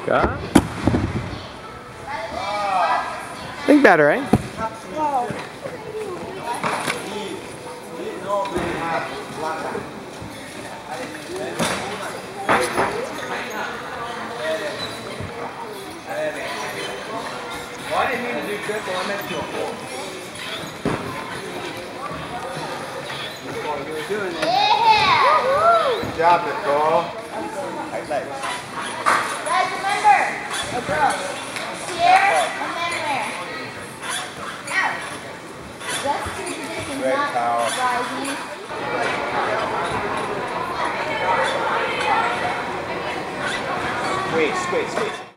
Got. Think better, eh? Well, I didn't mean to do triple, I meant to do a four. That's what we were doing there. Yeah! Good job, Nicole. Guys, remember, here and then there. Out. Just two positions, not rising. Squeeze, squeeze, squeeze.